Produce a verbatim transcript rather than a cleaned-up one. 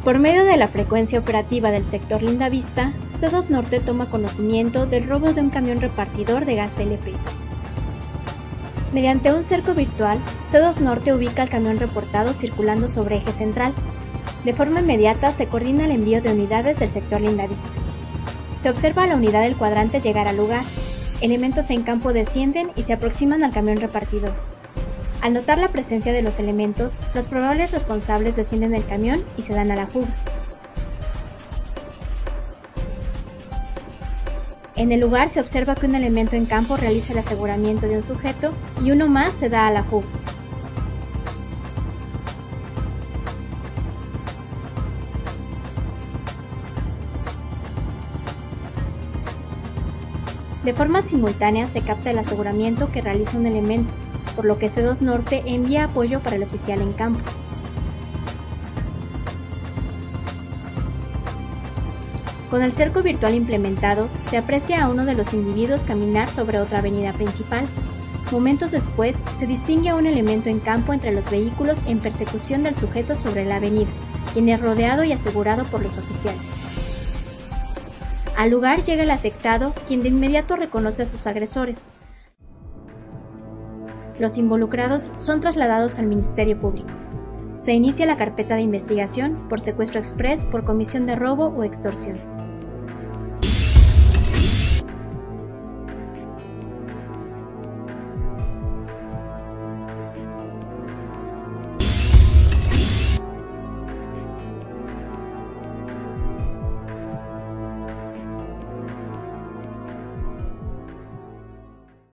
Por medio de la frecuencia operativa del sector Lindavista, C dos Norte toma conocimiento del robo de un camión repartidor de gas L P. Mediante un cerco virtual, C dos Norte ubica el camión reportado circulando sobre eje central. De forma inmediata se coordina el envío de unidades del sector Lindavista. Se observa a la unidad del cuadrante llegar al lugar. Elementos en campo descienden y se aproximan al camión repartidor. Al notar la presencia de los elementos, los probables responsables descienden del camión y se dan a la fuga. En el lugar se observa que un elemento en campo realiza el aseguramiento de un sujeto y uno más se da a la fuga. De forma simultánea se capta el aseguramiento que realiza un elemento, por lo que C dos Norte envía apoyo para el oficial en campo. Con el cerco virtual implementado, se aprecia a uno de los individuos caminar sobre otra avenida principal. Momentos después, se distingue a un elemento en campo entre los vehículos en persecución del sujeto sobre la avenida, quien es rodeado y asegurado por los oficiales. Al lugar llega el afectado, quien de inmediato reconoce a sus agresores. Los involucrados son trasladados al Ministerio Público. Se inicia la carpeta de investigación por secuestro exprés por comisión de robo o extorsión.